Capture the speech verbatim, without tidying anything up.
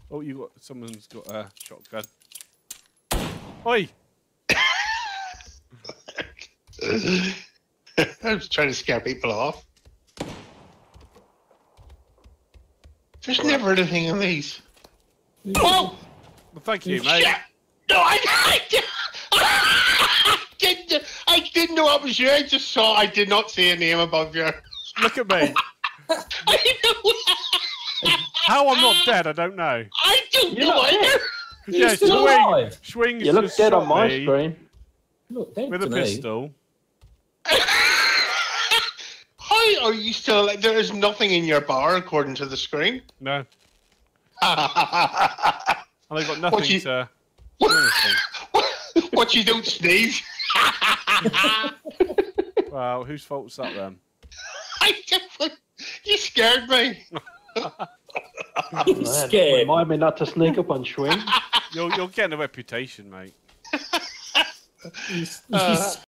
Oh, you got someone's got a shotgun. Oi! I was trying to scare people off. There's well, never anything in these. Oh! Well, thank you, mate. Shit. No, I, I, I, didn't, I didn't know it was you. I just saw. I did not see a name above you. Look at me. I know. How I'm not dead, I don't know. I don't You're know not either. Yeah, still Shwing. alive. Shwing You look just dead shot on my me screen. Look, dead with to a me. pistol. How are you still like? There is nothing in your bar according to the screen. No. And I got nothing what you, to. What, what you don't sneeze? Well, whose fault's that then? I just, you scared me. I'm scared. Remind me not to sneak up on Shwing. You're, you're getting a reputation, mate. He's, Uh, he's